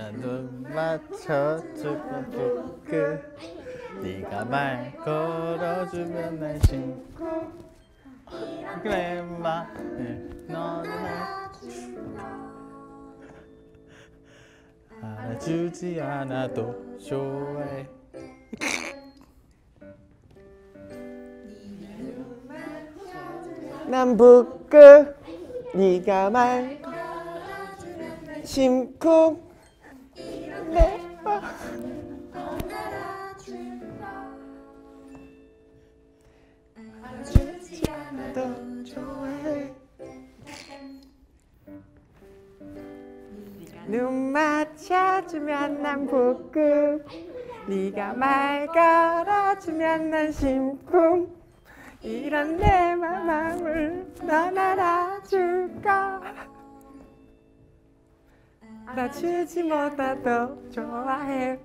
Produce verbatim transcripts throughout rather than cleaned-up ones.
눈 맞춰주면 부끄 네가 말 걸어주면 날 신고 그래 말을 너는 알아주지 않아도 좋아해. 난 부끄 네가 말 심쿵 내맘 알아주지 않아도 좋아해. 눈 맞춰주면 난 부끄 네가 말 걸어주면 난 심쿵 이런 내 맘을 넌 알아줄까. 알아주지 못해도 좋아해.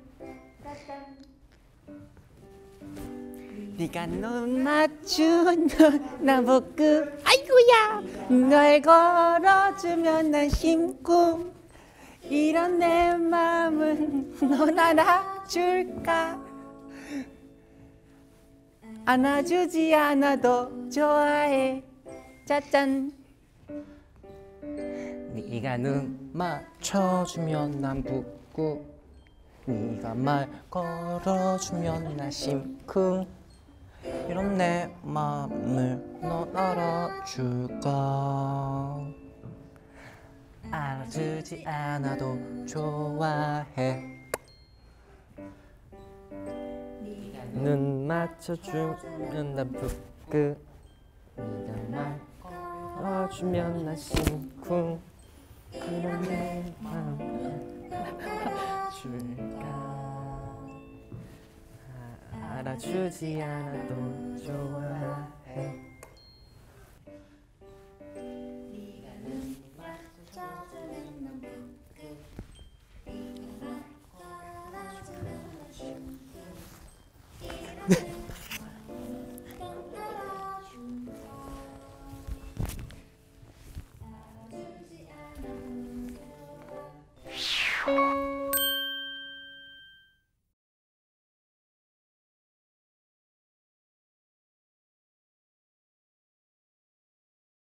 네가 눈 맞추면 난 부끄 아이고야 널 걸어주면 난 심쿵 이런 내 맘은 넌 알아줄까. 안아주지 않아도 좋아해. 짜잔. 네가 눈 맞춰주면 난 부끄 네가 말 걸어주면 난 심쿵 이런 내 맘을 넌 알아줄까. 알아주지 않아도 좋아해. 눈 맞춰주면 난 부끄 네가 말 걸어주면 난 심쿵 그런 내 맘을 알아줄까. 알아주지 않아도 좋아해. Thank you.